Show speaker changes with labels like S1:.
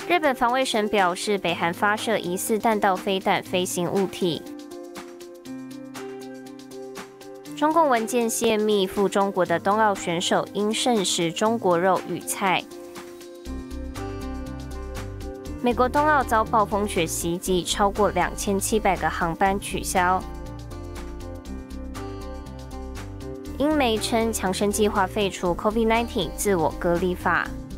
S1: 日本防卫省表示，北韩发射疑似弹道飞弹飞行物体。中共文件泄密，赴中国的冬奥选手因剩食中国肉与菜。美国冬奥遭暴风雪袭击，超过2700个航班取消。英媒称强生计划废除 COVID-19 自我隔离法。